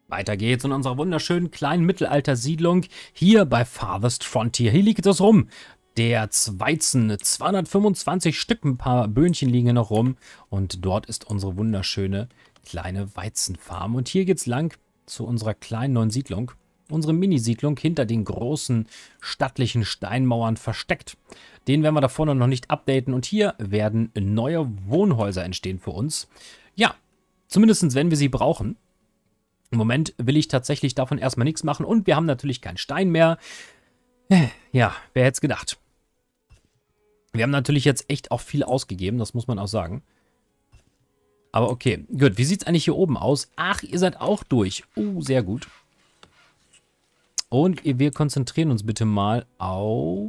Weiter geht's in unserer wunderschönen kleinen Mittelalter-Siedlung hier bei Farthest Frontier. Hier liegt es rum. Der Zweizen, 225 Stück, ein paar Böhnchen liegen hier noch rum. Und dort ist unsere wunderschöne kleine Weizenfarm. Und hier geht's lang zu unserer kleinen neuen Siedlung. Unsere Mini-Siedlung hinter den großen stattlichen Steinmauern versteckt. Den werden wir da vorne noch nicht updaten. Und hier werden neue Wohnhäuser entstehen für uns. Ja, zumindest wenn wir sie brauchen. Im Moment will ich tatsächlich davon erstmal nichts machen. Und wir haben natürlich keinen Stein mehr. Ja, wer hätte es gedacht. Wir haben natürlich jetzt echt auch viel ausgegeben, das muss man auch sagen. Aber okay, gut. Wie sieht es eigentlich hier oben aus? Ach, ihr seid auch durch. Sehr gut. Und wir konzentrieren uns bitte mal auf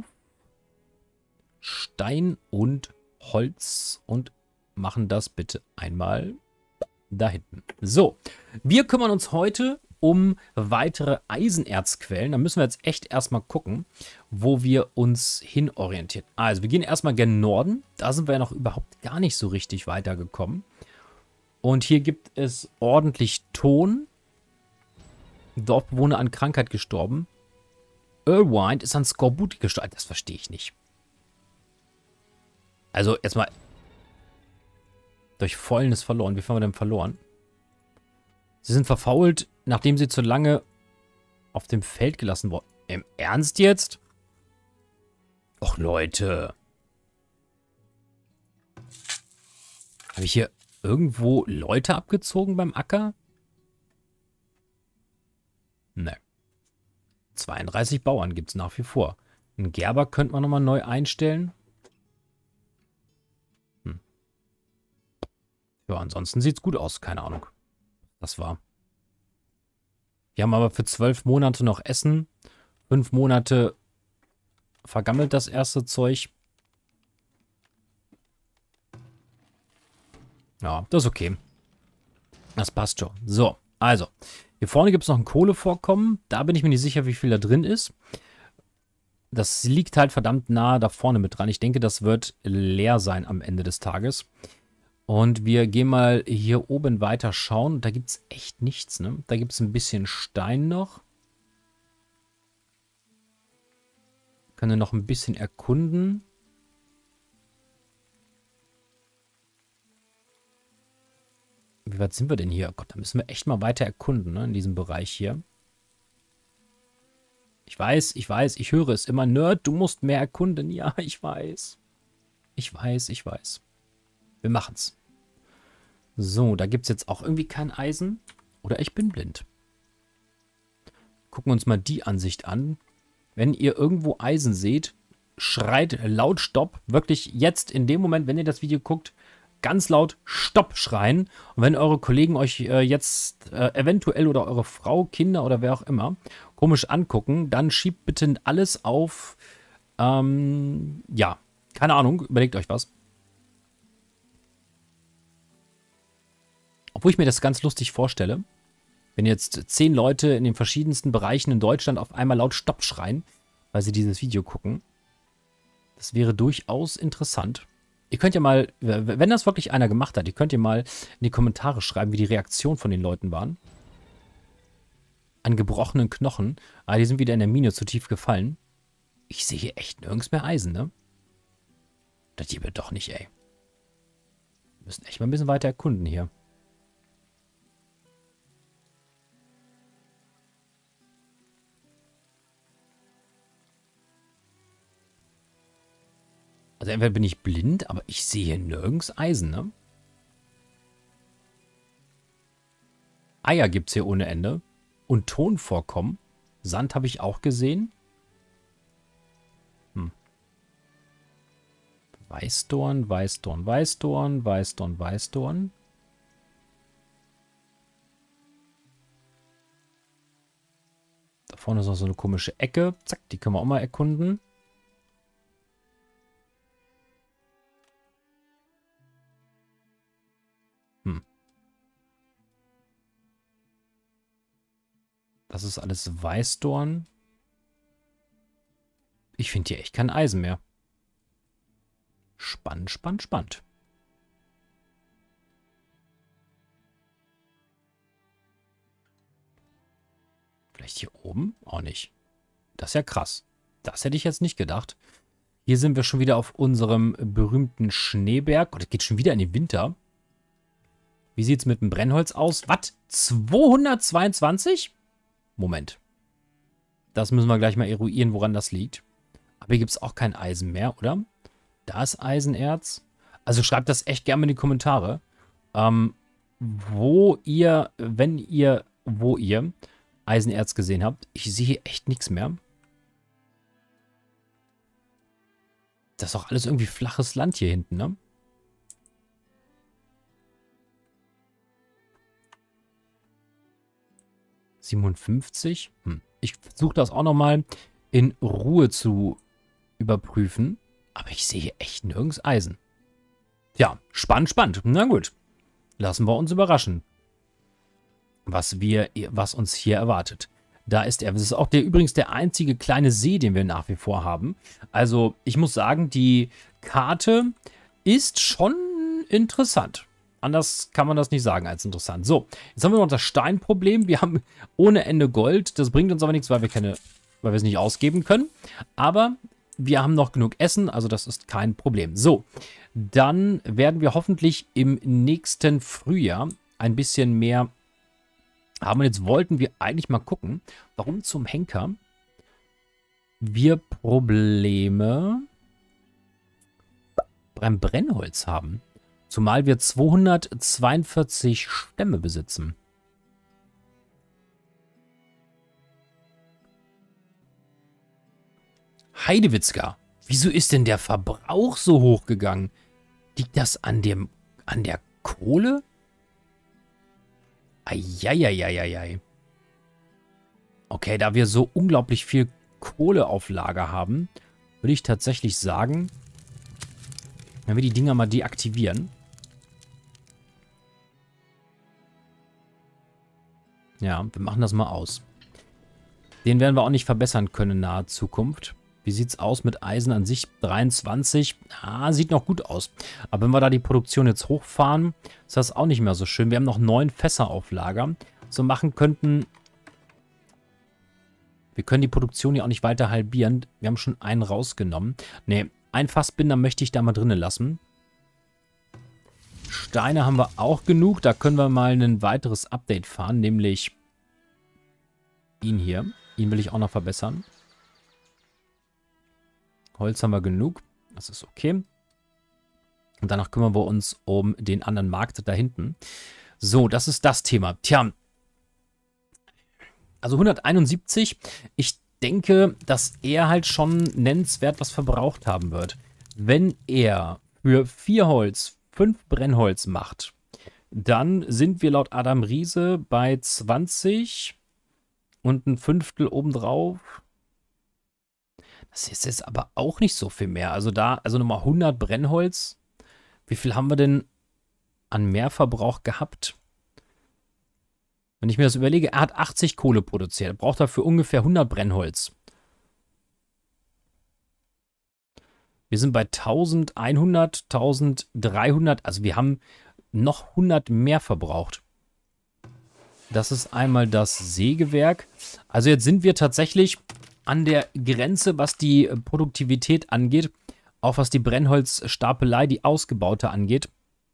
Stein und Holz und machen das bitte einmal da hinten. So, wir kümmern uns heute um weitere Eisenerzquellen. Da müssen wir jetzt echt erstmal gucken, wo wir uns hinorientieren. Also, wir gehen erstmal gen Norden. Da sind wir ja noch überhaupt gar nicht so richtig weitergekommen. Und hier gibt es ordentlich Ton. Dorfbewohner an Krankheit gestorben. Irwind ist an Skorbut gestorben. Das verstehe ich nicht. Also, erstmal durch Fäulnis verloren. Wie viel haben wir denn verloren? Sie sind verfault, nachdem sie zu lange auf dem Feld gelassen wurden. Im Ernst jetzt? Och, Leute. Habe ich hier irgendwo Leute abgezogen beim Acker? Ne. 32 Bauern gibt es nach wie vor. Einen Gerber könnte man nochmal neu einstellen. Ja, ansonsten sieht es gut aus. Keine Ahnung. Das war. Wir haben aber für 12 Monate noch Essen. 5 Monate vergammelt das erste Zeug. Ja, das ist okay. Das passt schon. So, also. Hier vorne gibt es noch ein Kohlevorkommen. Da bin ich mir nicht sicher, wie viel da drin ist. Das liegt halt verdammt nah da vorne mit dran. Ich denke, das wird leer sein am Ende des Tages. Und wir gehen mal hier oben weiter schauen. Da gibt es echt nichts, ne? Da gibt es ein bisschen Stein noch. Können wir noch ein bisschen erkunden. Wie weit sind wir denn hier? Oh Gott, da müssen wir echt mal weiter erkunden, ne? In diesem Bereich hier. Ich weiß, ich höre es immer. Nerd, du musst mehr erkunden. Ja, ich weiß. Ich weiß. Wir machen's. So, da gibt es jetzt auch irgendwie kein Eisen. Oder ich bin blind. Gucken wir uns mal die Ansicht an. Wenn ihr irgendwo Eisen seht, schreit laut Stopp. Wirklich jetzt in dem Moment, wenn ihr das Video guckt, ganz laut Stopp schreien. Und wenn eure Kollegen euch jetzt eventuell oder eure Frau, Kinder oder wer auch immer komisch angucken, dann schiebt bitte alles auf, ja, keine Ahnung, überlegt euch was. Obwohl ich mir das ganz lustig vorstelle, wenn jetzt 10 Leute in den verschiedensten Bereichen in Deutschland auf einmal laut Stopp schreien, weil sie dieses Video gucken. Das wäre durchaus interessant. Ihr könnt ja mal, wenn das wirklich einer gemacht hat, ihr könnt ja mal in die Kommentare schreiben, wie die Reaktion von den Leuten waren. An gebrochenen Knochen. Ah, die sind wieder in der Mine zu tief gefallen. Ich sehe hier echt nirgends mehr Eisen, ne? Das hier wird doch nicht, ey. Wir müssen echt mal ein bisschen weiter erkunden hier. Also entweder bin ich blind, aber ich sehe hier nirgends Eisen, ne? Eier gibt es hier ohne Ende. Und Tonvorkommen. Sand habe ich auch gesehen. Weißdorn, Weißdorn, Weißdorn, Weißdorn, Weißdorn. Da vorne ist noch so eine komische Ecke. Zack, die können wir auch mal erkunden. Das ist alles Weißdorn. Ich finde hier echt kein Eisen mehr. Spannend, spannend, spannend. Echt hier oben? Auch nicht. Das ist ja krass. Das hätte ich jetzt nicht gedacht. Hier sind wir schon wieder auf unserem berühmten Schneeberg. Oh, das geht schon wieder in den Winter. Wie sieht es mit dem Brennholz aus? Was? 222? Moment. Das müssen wir gleich mal eruieren, woran das liegt. Aber hier gibt es auch kein Eisen mehr, oder? Da ist Eisenerz. Also schreibt das echt gerne in die Kommentare. Wo ihr Eisenerz gesehen habt. Ich sehe hier echt nichts mehr. Das ist doch alles irgendwie flaches Land hier hinten, ne? '57. Ich versuche das auch nochmal in Ruhe zu überprüfen. Aber ich sehe hier echt nirgends Eisen. Ja, spannend, spannend. Na gut. Lassen wir uns überraschen, was uns hier erwartet. Da ist er. Das ist auch übrigens der einzige kleine See, den wir nach wie vor haben. Also, ich muss sagen, die Karte ist schon interessant. Anders kann man das nicht sagen als interessant. So, jetzt haben wir noch das Steinproblem. Wir haben ohne Ende Gold. Das bringt uns aber nichts, weil wir es nicht ausgeben können. Aber wir haben noch genug Essen, also das ist kein Problem. So, dann werden wir hoffentlich im nächsten Frühjahr ein bisschen mehr haben. Und jetzt wollten wir eigentlich mal gucken, warum zum Henker wir Probleme beim Brennholz haben. Zumal wir 242 Stämme besitzen. Heidewitzka, wieso ist denn der Verbrauch so hoch gegangen? Liegt das an der Kohle? Eieieiei. Okay, da wir so unglaublich viel Kohle auf Lager haben, würde ich tatsächlich sagen, wenn wir die Dinger mal deaktivieren. Ja, wir machen das mal aus. Den werden wir auch nicht verbessern können in naher Zukunft. Wie sieht es aus mit Eisen an sich? 23. Ah, sieht noch gut aus. Aber wenn wir da die Produktion jetzt hochfahren, ist das auch nicht mehr so schön. Wir haben noch 9 Fässer auf Lager. So machen könnten. Wir können die Produktion ja auch nicht weiter halbieren. Wir haben schon einen rausgenommen. Ne, ein Fassbinder möchte ich da mal drinnen lassen. Steine haben wir auch genug. Da können wir mal ein weiteres Update fahren, nämlich ihn hier. Ihn will ich auch noch verbessern. Holz haben wir genug. Das ist okay. Und danach kümmern wir uns um den anderen Markt da hinten. So, das ist das Thema. Tja, also 171. Ich denke, dass er halt schon nennenswert was verbraucht haben wird. Wenn er für 4 Holz 5 Brennholz macht, dann sind wir laut Adam Riese bei 20 und ein Fünftel obendrauf. Das ist jetzt aber auch nicht so viel mehr. Also nochmal 100 Brennholz. Wie viel haben wir denn an Mehrverbrauch gehabt? Wenn ich mir das überlege, er hat 80 Kohle produziert. Braucht dafür ungefähr 100 Brennholz. Wir sind bei 1100, 1300. Also wir haben noch 100 mehr verbraucht. Das ist einmal das Sägewerk. Also jetzt sind wir tatsächlich an der Grenze, was die Produktivität angeht. Auch was die Brennholzstapelei, die ausgebaute angeht.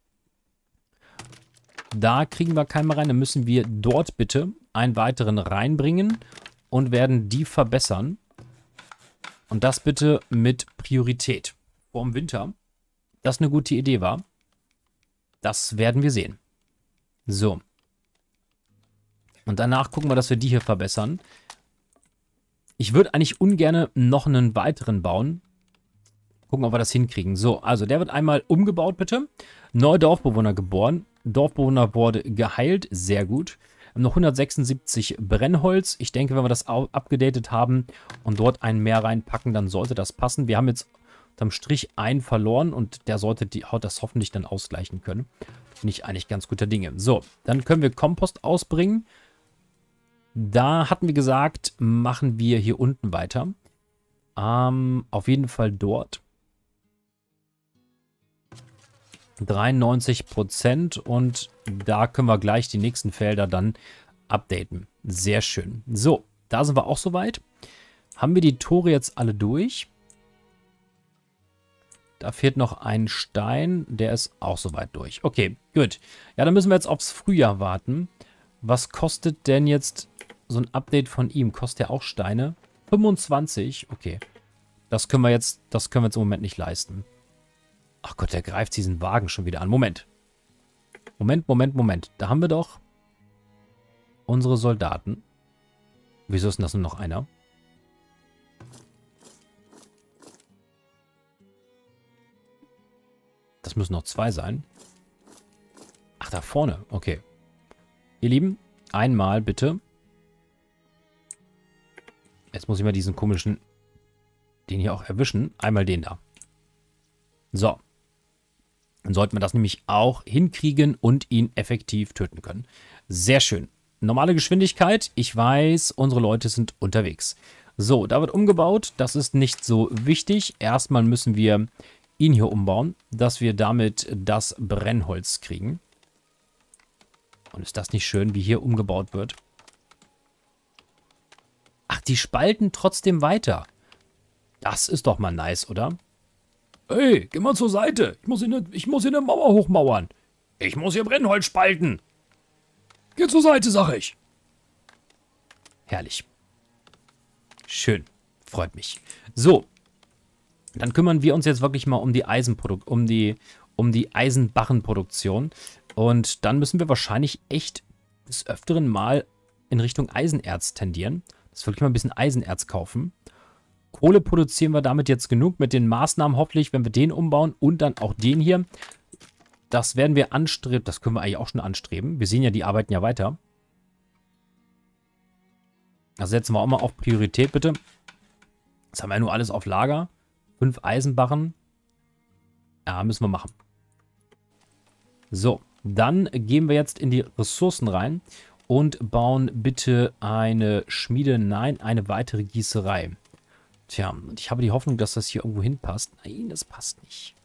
Da kriegen wir keinen mehr rein. Dann müssen wir dort bitte einen weiteren reinbringen und werden die verbessern. Und das bitte mit Priorität. Vor dem Winter. Das eine gute Idee war. Das werden wir sehen. So. Und danach gucken wir, dass wir die hier verbessern. Ich würde eigentlich ungern noch einen weiteren bauen. Gucken, ob wir das hinkriegen. So, also der wird einmal umgebaut, bitte. Neue Dorfbewohner geboren. Dorfbewohner wurde geheilt. Sehr gut. Wir haben noch 176 Brennholz. Ich denke, wenn wir das abgedatet haben und dort einen mehr reinpacken, dann sollte das passen. Wir haben jetzt unterm Strich einen verloren und der sollte das hoffentlich dann ausgleichen können. Finde ich eigentlich ganz guter Dinge. So, dann können wir Kompost ausbringen. Da hatten wir gesagt, machen wir hier unten weiter. Auf jeden Fall dort. 93% und da können wir gleich die nächsten Felder dann updaten. Sehr schön. So, da sind wir auch soweit. Haben wir die Tore jetzt alle durch? Da fehlt noch ein Stein, der ist auch soweit durch. Okay, gut. Ja, dann müssen wir jetzt aufs Frühjahr warten. Was kostet denn jetzt so ein Update von ihm? Kostet der auch Steine? 25? Okay. Das können wir jetzt im Moment nicht leisten. Ach Gott, der greift diesen Wagen schon wieder an. Moment. Moment. Da haben wir doch unsere Soldaten. Wieso ist denn das nur noch einer? Das müssen noch 2 sein. Ach, da vorne. Okay. Ihr Lieben, einmal bitte. Jetzt muss ich mal diesen komischen, den hier auch erwischen. Einmal den da. So. Dann sollten wir das nämlich auch hinkriegen und ihn effektiv töten können. Sehr schön. Normale Geschwindigkeit. Ich weiß, unsere Leute sind unterwegs. So, da wird umgebaut. Das ist nicht so wichtig. Erstmal müssen wir ihn hier umbauen, dass wir damit das Brennholz kriegen. Und ist das nicht schön, wie hier umgebaut wird? Ach, die spalten trotzdem weiter. Das ist doch mal nice, oder? Hey, geh mal zur Seite. Ich muss hier eine Mauer hochmauern. Ich muss hier Brennholz spalten. Geh zur Seite, sag ich. Herrlich. Schön. Freut mich. So. Dann kümmern wir uns jetzt wirklich mal um die Eisenbarrenproduktion. Und dann müssen wir wahrscheinlich echt des Öfteren mal in Richtung Eisenerz tendieren. Dass wir wirklich mal ein bisschen Eisenerz kaufen. Kohle produzieren wir damit jetzt genug mit den Maßnahmen, hoffentlich, wenn wir den umbauen und dann auch den hier. Das werden wir anstreben. Das können wir eigentlich auch schon anstreben. Wir sehen ja, die arbeiten ja weiter. Das setzen wir auch mal auf Priorität, bitte. Das haben wir ja nur alles auf Lager. 5 Eisenbarren. Ja, müssen wir machen. So, dann gehen wir jetzt in die Ressourcen rein und bauen bitte eine Schmiede, nein, eine weitere Gießerei. Tja, und ich habe die Hoffnung, dass das hier irgendwo hinpasst. Nein, das passt nicht.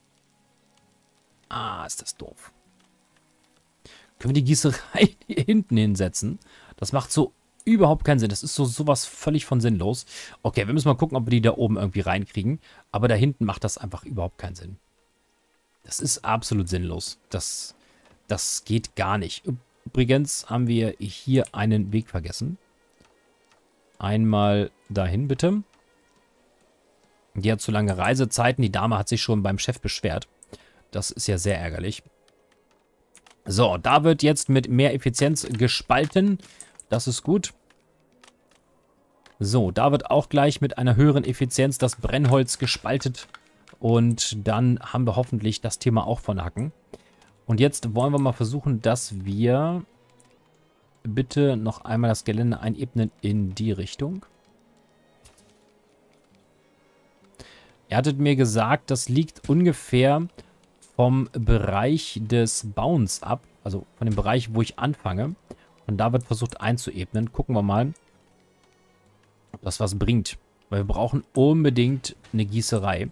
Ah, ist das doof. Können wir die Gießerei hier hinten hinsetzen? Das macht so überhaupt keinen Sinn. Das ist sowas völlig von sinnlos. Okay, wir müssen mal gucken, ob wir die da oben irgendwie reinkriegen. Aber da hinten macht das einfach überhaupt keinen Sinn. Das ist absolut sinnlos. Das geht gar nicht. Übrigens haben wir hier einen Weg vergessen. Einmal dahin, bitte. Die hat zu lange Reisezeiten. Die Dame hat sich schon beim Chef beschwert. Das ist ja sehr ärgerlich. So, da wird jetzt mit mehr Effizienz gespalten. Das ist gut. So, da wird auch gleich mit einer höheren Effizienz das Brennholz gespaltet. Und dann haben wir hoffentlich das Thema auch von Hacken. Und jetzt wollen wir mal versuchen, dass wir bitte noch einmal das Gelände einebnen in die Richtung. Er hattet mir gesagt, das liegt ungefähr vom Bereich des Bauens ab. Also von dem Bereich, wo ich anfange. Und da wird versucht einzuebnen. Gucken wir mal, ob das was bringt. Weil wir brauchen unbedingt eine Gießerei.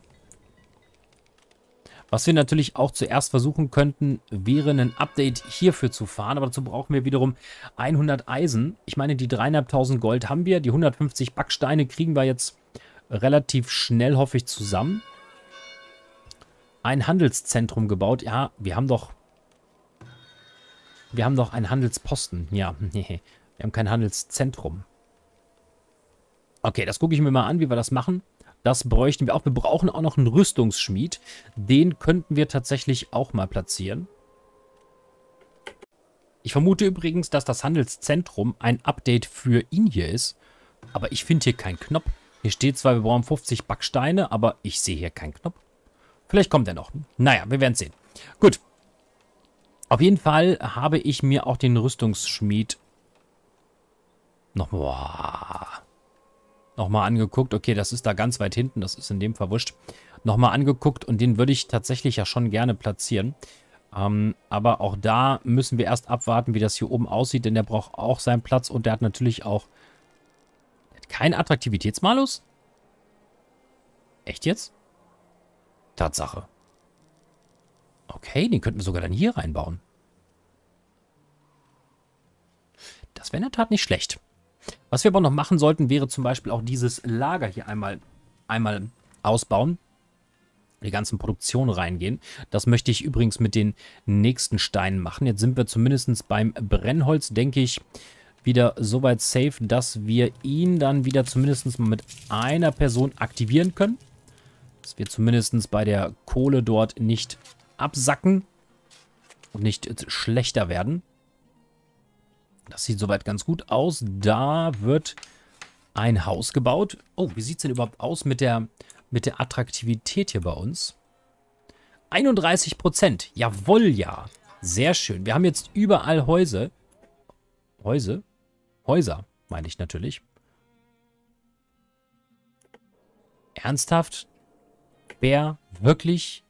Was wir natürlich auch zuerst versuchen könnten, wäre ein Update hierfür zu fahren. Aber dazu brauchen wir wiederum 100 Eisen. Ich meine, die 3.500 Gold haben wir. Die 150 Backsteine kriegen wir jetzt relativ schnell, hoffe ich, zusammen. Ein Handelszentrum gebaut. Ja, wir haben doch einen Handelsposten. Ja, nee, wir haben kein Handelszentrum. Okay, das gucke ich mir mal an, wie wir das machen. Das bräuchten wir auch. Wir brauchen auch noch einen Rüstungsschmied. Den könnten wir tatsächlich auch mal platzieren. Ich vermute übrigens, dass das Handelszentrum ein Update für ihn hier ist. Aber ich finde hier keinen Knopf. Hier steht zwar, wir brauchen 50 Backsteine, aber ich sehe hier keinen Knopf. Vielleicht kommt er noch. Naja, wir werden es sehen. Gut. Auf jeden Fall habe ich mir auch den Rüstungsschmied nochmal angeguckt. Okay, das ist da ganz weit hinten. Das ist in dem Fall wurscht. Nochmal angeguckt und den würde ich tatsächlich ja schon gerne platzieren. Aber auch da müssen wir erst abwarten, wie das hier oben aussieht, denn der braucht auch seinen Platz und der hat natürlich auch keinen Attraktivitätsmalus. Echt jetzt? Tatsache. Okay, den könnten wir sogar dann hier reinbauen. Das wäre in der Tat nicht schlecht. Was wir aber noch machen sollten, wäre zum Beispiel auch dieses Lager hier einmal ausbauen. Die ganzen Produktionen reingehen. Das möchte ich übrigens mit den nächsten Steinen machen. Jetzt sind wir zumindest beim Brennholz, denke ich, wieder soweit safe, dass wir ihn dann wieder zumindest mal mit einer Person aktivieren können. Dass wir zumindest bei der Kohle dort nicht absacken und nicht schlechter werden. Das sieht soweit ganz gut aus. Da wird ein Haus gebaut. Oh, wie sieht es denn überhaupt aus mit der Attraktivität hier bei uns? 31%. Jawohl, ja. Sehr schön. Wir haben jetzt überall Häuser. Häuser, meine ich natürlich. Ernsthaft? Wer? Wirklich?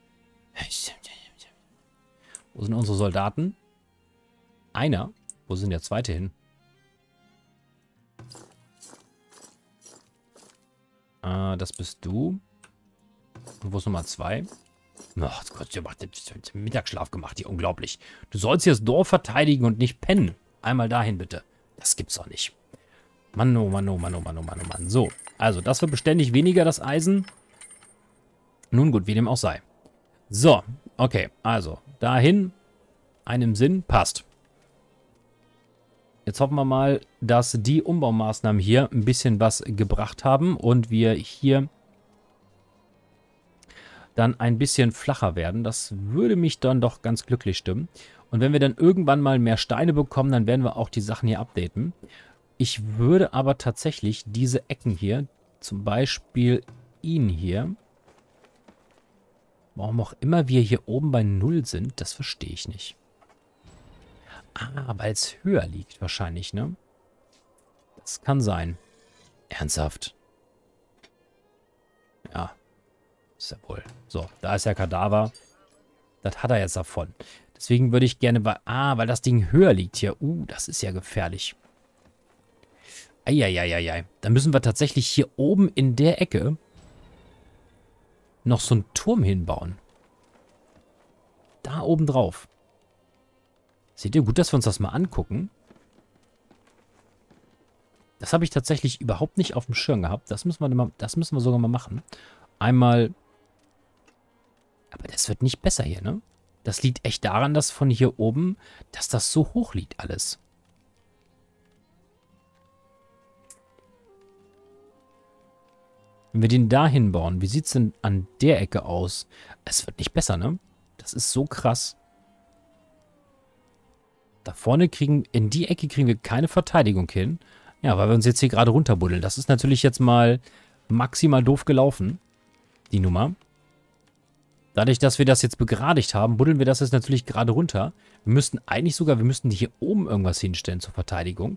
Wo sind unsere Soldaten? Einer. Wo sind der zweite hin? Das bist du. Und wo ist Nummer 2? Ach Gott, der macht Mittagsschlaf gemacht hier. Unglaublich. Du sollst hier das Dorf verteidigen und nicht pennen. Einmal dahin, bitte. Das gibt's doch nicht. Mann, oh Mann, oh Mann, oh Mann, oh Mann, oh Mann. So, also das wird beständig weniger, das Eisen. Nun gut, wie dem auch sei. So, okay, also dahin, einem Sinn, passt. Jetzt hoffen wir mal, dass die Umbaumaßnahmen hier ein bisschen was gebracht haben und wir hier dann ein bisschen flacher werden. Das würde mich dann doch ganz glücklich stimmen. Und wenn wir dann irgendwann mal mehr Steine bekommen, dann werden wir auch die Sachen hier updaten. Ich würde aber tatsächlich diese Ecken hier, zum Beispiel ihn hier, warum auch immer wir hier oben bei 0 sind, das verstehe ich nicht. Ah, weil es höher liegt wahrscheinlich, ne? Das kann sein. Ernsthaft. Ja. Ist ja wohl. So, da ist der Kadaver. Das hat er jetzt davon. Deswegen würde ich gerne... weil das Ding höher liegt hier. Das ist ja gefährlich. Eieieiei. Dann müssen wir tatsächlich hier oben in der Ecke noch so einen Turm hinbauen. Da oben drauf. Seht ihr, gut, dass wir uns das mal angucken. Das habe ich tatsächlich überhaupt nicht auf dem Schirm gehabt. Das müssen wir sogar mal machen. Einmal... Aber das wird nicht besser hier, ne? Das liegt echt daran, dass von hier oben, dass das so hoch liegt alles. Wenn wir den da hinbauen, wie sieht es denn an der Ecke aus? Es wird nicht besser, ne? Das ist so krass. Da vorne in die Ecke kriegen wir keine Verteidigung hin. Ja, weil wir uns jetzt hier gerade runterbuddeln. Das ist natürlich jetzt mal maximal doof gelaufen, die Nummer. Dadurch, dass wir das jetzt begradigt haben, buddeln wir das jetzt natürlich gerade runter. Wir müssten hier oben irgendwas hinstellen zur Verteidigung.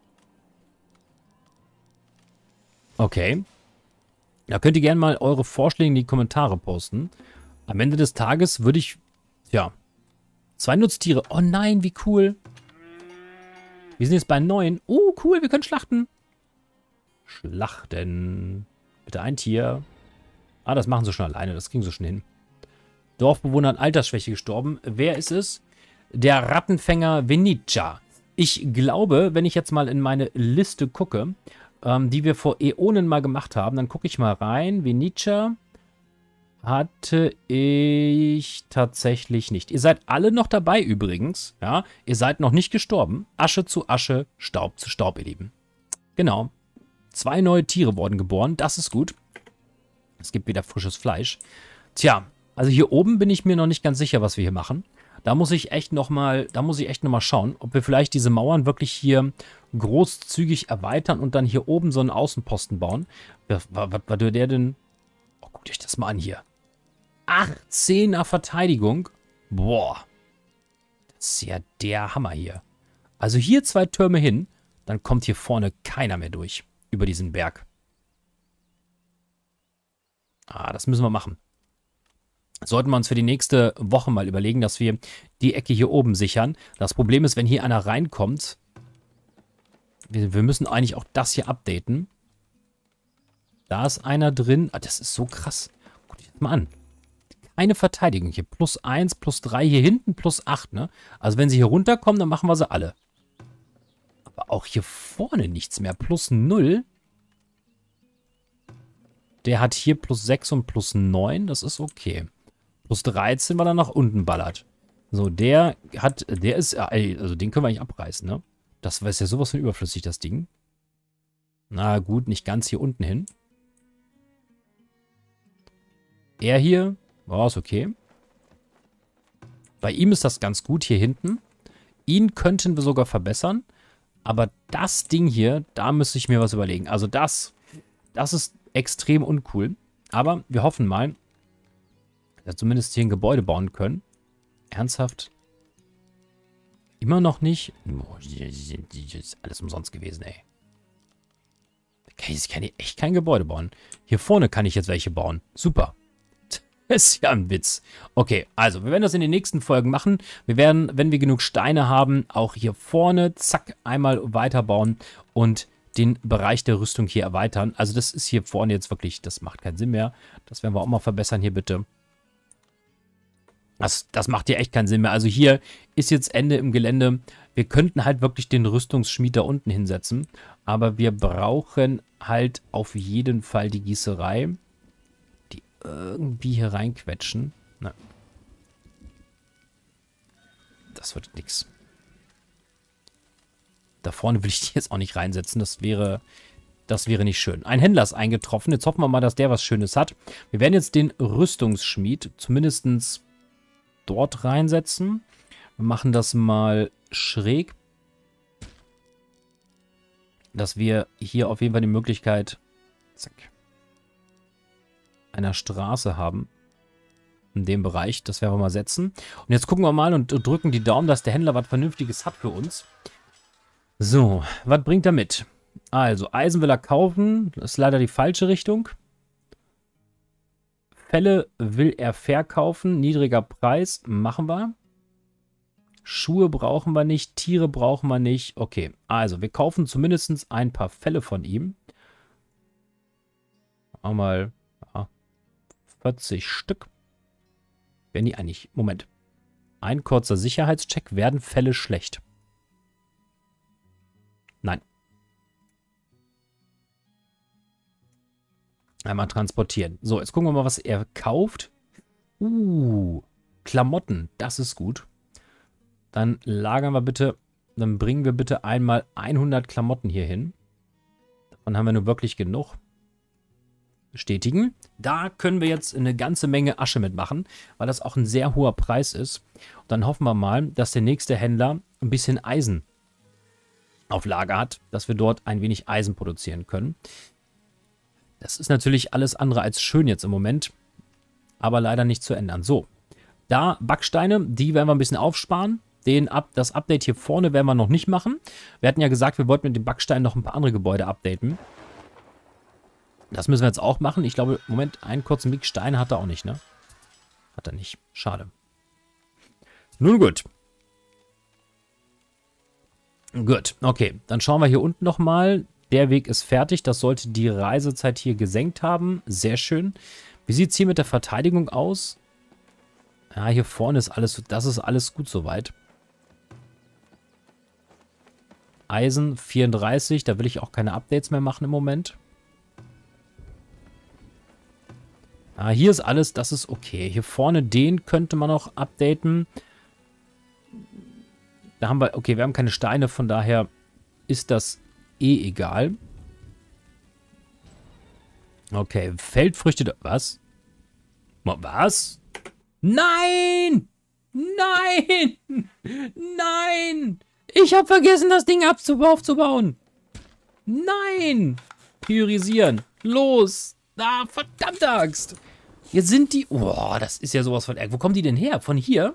Okay. Da könnt ihr gerne mal eure Vorschläge in die Kommentare posten. Am Ende des Tages würde ich, ja, 2 Nutztiere. Oh nein, wie cool. Wir sind jetzt bei 9. Oh, cool, wir können schlachten. Schlachten. Bitte ein Tier. Ah, das machen sie schon alleine. Das ging so schnell hin. Dorfbewohner an Altersschwäche gestorben. Wer ist es? Der Rattenfänger Venica. Ich glaube, wenn ich jetzt mal in meine Liste gucke, die wir vor Äonen mal gemacht haben, dann gucke ich mal rein. Venica hatte ich tatsächlich nicht. Ihr seid alle noch dabei übrigens. Ja, ihr seid noch nicht gestorben. Asche zu Asche, Staub zu Staub, ihr Lieben. Genau. 2 neue Tiere wurden geboren. Das ist gut. Es gibt wieder frisches Fleisch. Tja, also hier oben bin ich mir noch nicht ganz sicher, was wir hier machen. Da muss ich echt noch mal schauen, ob wir vielleicht diese Mauern wirklich hier großzügig erweitern und dann hier oben so einen Außenposten bauen. Was würde der denn... Oh, guckt euch das mal an hier. 18er Verteidigung. Boah. Das ist ja der Hammer hier. Also hier 2 Türme hin, dann kommt hier vorne keiner mehr durch. Über diesen Berg. Das müssen wir machen. Sollten wir uns für die nächste Woche mal überlegen, dass wir die Ecke hier oben sichern. Das Problem ist, wenn hier einer reinkommt, wir müssen eigentlich auch das hier updaten. Da ist einer drin. Das ist so krass. Guck dir das mal an. Eine Verteidigung hier. +1, +3 hier hinten, +8, ne? Also wenn sie hier runterkommen, dann machen wir sie alle. Aber aber auch hier vorne nichts mehr. Plus 0. Der hat hier plus 6 und plus 9. Das ist okay. Plus 13, weil er nach unten ballert. So, der ist, also den können wir eigentlich abreißen, ne? Das ist ja sowas von überflüssig, das Ding. Na gut, nicht ganz hier unten hin. Er hier, war es okay. Bei ihm ist das ganz gut hier hinten. Ihn könnten wir sogar verbessern. Aber das Ding hier, da müsste ich mir was überlegen. Also das ist extrem uncool. Aber wir hoffen mal, dass wir zumindest hier ein Gebäude bauen können. Ernsthaft? Immer noch nicht? Oh, das ist alles umsonst gewesen, ey. Ich kann hier echt kein Gebäude bauen. Hier vorne kann ich jetzt welche bauen. Super. Das ist ja ein Witz. Okay, also, wir werden das in den nächsten Folgen machen. Wir werden, wenn wir genug Steine haben, auch hier vorne, zack, einmal weiterbauen und den Bereich der Rüstung hier erweitern. Also, das ist hier vorne jetzt wirklich, das macht keinen Sinn mehr. Das werden wir auch mal verbessern hier, bitte. Das macht hier echt keinen Sinn mehr. Also hier ist jetzt Ende im Gelände. Wir könnten halt wirklich den Rüstungsschmied da unten hinsetzen. Aber wir brauchen halt auf jeden Fall die Gießerei. Die irgendwie hier reinquetschen. Nein. Das wird nix. Da vorne will ich die jetzt auch nicht reinsetzen. Das wäre nicht schön. Ein Händler ist eingetroffen. Jetzt hoffen wir mal, dass der was Schönes hat. Wir werden jetzt den Rüstungsschmied zumindest dort reinsetzen. Wir machen das mal schräg. Dass wir hier auf jeden Fall die Möglichkeit einer Straße haben. In dem Bereich. Das werden wir mal setzen. Und jetzt gucken wir mal und drücken die Daumen, dass der Händler was Vernünftiges hat für uns. So, was bringt er mit? Also, Eisen will er kaufen. Das ist leider die falsche Richtung. Felle will er verkaufen. Niedriger Preis. Machen wir. Schuhe brauchen wir nicht. Tiere brauchen wir nicht. Okay, also wir kaufen zumindest ein paar Felle von ihm. Auch mal 40 Stück. Werden die eigentlich... Moment. Ein kurzer Sicherheitscheck. Werden Felle schlecht? Nein. Einmal transportieren. So, jetzt gucken wir mal, was er kauft. Klamotten. Das ist gut. Dann lagern wir bitte, dann bringen wir bitte einmal 100 Klamotten hier hin. Davon haben wir nur wirklich genug. Bestätigen. Da können wir jetzt eine ganze Menge Asche mitmachen, weil das auch ein sehr hoher Preis ist. Und dann hoffen wir mal, dass der nächste Händler ein bisschen Eisen auf Lager hat, dass wir dort ein wenig Eisen produzieren können. Das ist natürlich alles andere als schön jetzt im Moment, aber leider nicht zu ändern. So, da Backsteine, die werden wir ein bisschen aufsparen. Das Update hier vorne werden wir noch nicht machen. Wir hatten ja gesagt, wir wollten mit dem Backstein noch ein paar andere Gebäude updaten. Das müssen wir jetzt auch machen. Ich glaube, Moment, einen kurzen Weg Stein hat er auch nicht, ne? Hat er nicht. Schade. Nun gut. Gut, okay. Dann schauen wir hier unten nochmal. Der Weg ist fertig. Das sollte die Reisezeit hier gesenkt haben. Sehr schön. Wie sieht es hier mit der Verteidigung aus? Ja, hier vorne ist alles, das ist alles gut soweit. Eisen 34, da will ich auch keine Updates mehr machen im Moment. Ah, hier ist alles, das ist okay. Hier vorne den könnte man noch updaten. Da haben wir, okay, wir haben keine Steine, von daher ist das eh egal. Okay, Feldfrüchte, was? Was? Nein! Nein! Nein! Ich habe vergessen, das Ding aufzubauen. Nein! Priorisieren. Los! Ah, verdammte Axt! Jetzt sind die... Oh, das ist ja sowas von... Wo kommen die denn her? Von hier?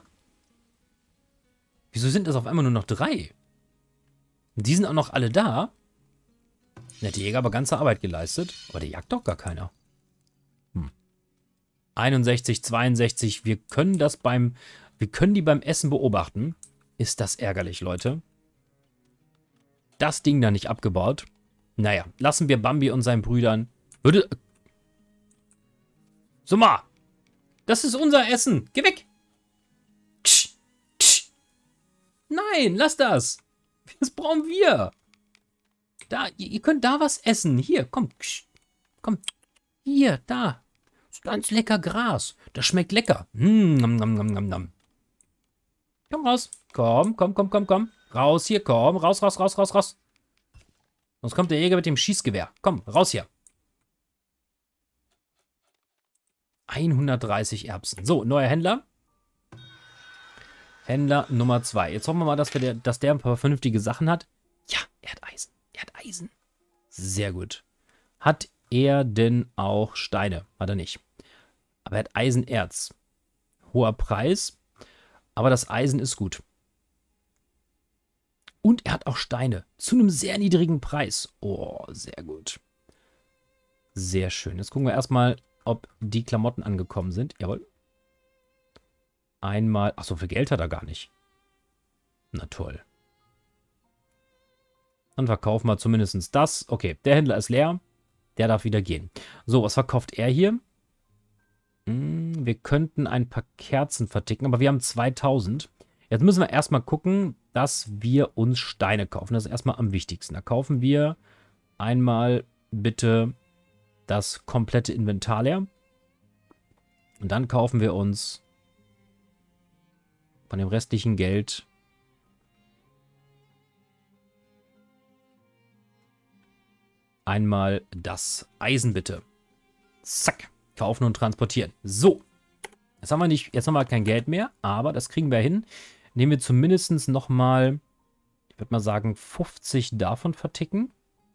Wieso sind das auf einmal nur noch 3? Die sind auch noch alle da. Da hat die Jäger aber ganze Arbeit geleistet. Aber der jagt doch gar keiner. 61, 62. Wir können die beim Essen beobachten. Ist das ärgerlich, Leute. Das Ding da nicht abgebaut. Naja, lassen wir Bambi und seinen Brüdern. So mal. Das ist unser Essen. Geh weg. Nein, lass das. Das brauchen wir. Da, ihr könnt da was essen. Hier, komm. Komm. Hier, da. Das ist ganz lecker Gras. Das schmeckt lecker. Nom, nom, nom, nom, nom. Komm raus. Komm, komm, komm, komm, komm. Raus hier, komm. Raus, raus, raus, raus, raus. Sonst kommt der Jäger mit dem Schießgewehr. Komm, raus hier. 130 Erbsen. So, neuer Händler. Händler Nummer 2. Jetzt hoffen wir mal, dass der ein paar vernünftige Sachen hat. Ja, er hat Eisen. Er hat Eisen. Sehr gut. Hat er denn auch Steine? Hat er nicht. Aber er hat Eisenerz. Hoher Preis. Aber das Eisen ist gut. Und er hat auch Steine. Zu einem sehr niedrigen Preis. Oh, sehr gut. Sehr schön. Jetzt gucken wir erstmal, ob die Klamotten angekommen sind. Jawohl. Einmal. Ach, so viel Geld hat er gar nicht. Na toll. Dann verkaufen wir zumindest das. Okay, der Händler ist leer. Der darf wieder gehen. So, was verkauft er hier? Wir könnten ein paar Kerzen verticken, aber wir haben 2000. Jetzt müssen wir erstmal gucken, dass wir uns Steine kaufen. Das ist erstmal am wichtigsten. Da kaufen wir einmal bitte das komplette Inventar leer. Und dann kaufen wir uns von dem restlichen Geld einmal das Eisen bitte. Zack. Kaufen und transportieren. So. Jetzt haben wir kein Geld mehr, aber das kriegen wir hin. Nehmen wir zumindest nochmal, ich würde mal sagen, 50 davon verticken.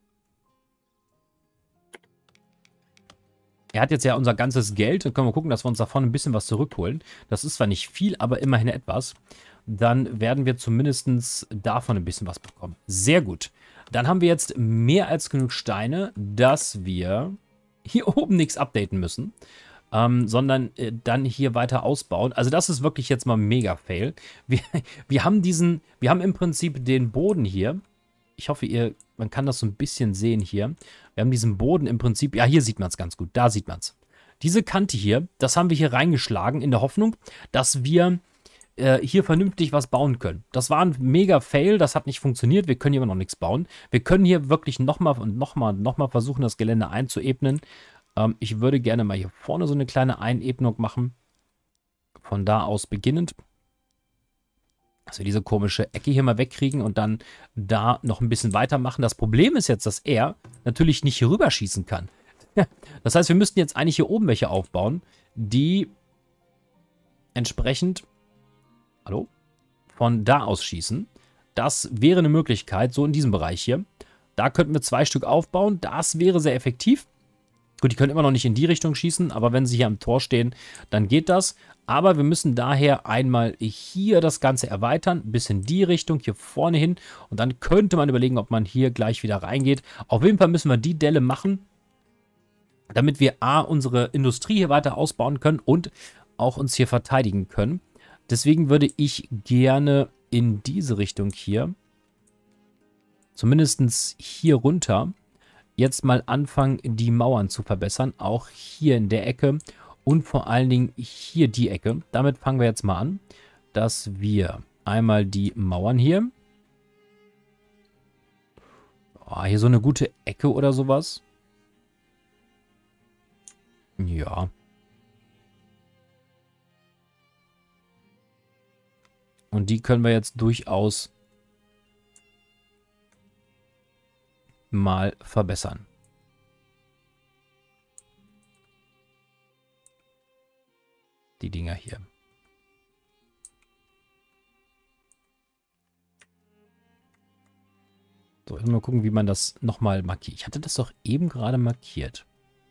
Er hat jetzt ja unser ganzes Geld. Dann können wir gucken, dass wir uns davon ein bisschen was zurückholen. Das ist zwar nicht viel, aber immerhin etwas. Dann werden wir zumindest davon ein bisschen was bekommen. Sehr gut. Dann haben wir jetzt mehr als genug Steine, dass wir hier oben nichts updaten müssen, sondern dann hier weiter ausbauen. Also das ist wirklich jetzt mal mega fail. Wir haben im Prinzip den Boden hier. Ich hoffe, man kann das so ein bisschen sehen hier. Wir haben diesen Boden im Prinzip, ja, hier sieht man es ganz gut, da sieht man es. Diese Kante hier, das haben wir hier reingeschlagen in der Hoffnung, dass wir hier vernünftig was bauen können. Das war ein mega Fail, das hat nicht funktioniert, wir können hier immer noch nichts bauen. Wir können hier wirklich nochmal versuchen, das Gelände einzuebnen. Ich würde gerne mal hier vorne so eine kleine Einebnung machen. Von da aus beginnend. Dass wir diese komische Ecke hier mal wegkriegen und dann da noch ein bisschen weitermachen. Das Problem ist jetzt, dass er natürlich nicht hier rüber schießen kann. Das heißt, wir müssten jetzt eigentlich hier oben welche aufbauen, die entsprechend von da aus schießen. Das wäre eine Möglichkeit, so in diesem Bereich hier. Da könnten wir 2 Stück aufbauen. Das wäre sehr effektiv. Gut, die können immer noch nicht in die Richtung schießen, aber wenn sie hier am Tor stehen, dann geht das. Aber wir müssen daher einmal hier das Ganze erweitern, bis in die Richtung, hier vorne hin. Und dann könnte man überlegen, ob man hier gleich wieder reingeht. Auf jeden Fall müssen wir die Delle machen, damit wir unsere Industrie hier weiter ausbauen können und auch uns hier verteidigen können. Deswegen würde ich gerne in diese Richtung hier, zumindest hier runter, jetzt mal anfangen, die Mauern zu verbessern. Auch hier in der Ecke und vor allen Dingen hier die Ecke. Damit fangen wir jetzt mal an, dass wir einmal die Mauern hier. Hier so eine gute Ecke oder sowas. Ja. Und die können wir jetzt durchaus mal verbessern. Die Dinger hier. So, jetzt mal gucken, wie man das nochmal markiert. Ich hatte das doch eben gerade markiert.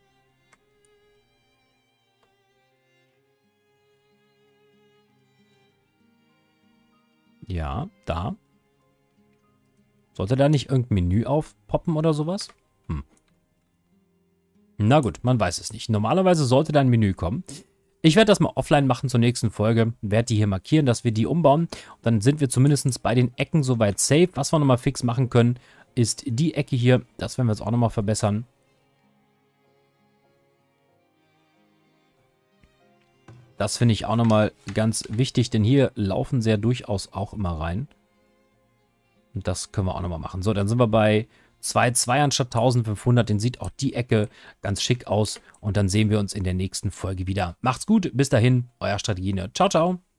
Ja, da. Sollte da nicht irgendein Menü aufpoppen oder sowas? Na gut, man weiß es nicht. Normalerweise sollte da ein Menü kommen. Ich werde das mal offline machen zur nächsten Folge. Werde die hier markieren, dass wir die umbauen. Und dann sind wir zumindest bei den Ecken soweit safe. Was wir nochmal fix machen können, ist die Ecke hier. Das werden wir jetzt auch nochmal verbessern. Das finde ich auch nochmal ganz wichtig, denn hier laufen sie ja durchaus auch immer rein. Und das können wir auch nochmal machen. So, dann sind wir bei 2,2 anstatt 1500. Den sieht auch die Ecke ganz schick aus. Und dann sehen wir uns in der nächsten Folge wieder. Macht's gut, bis dahin, euer Strategienerd. Ciao, ciao.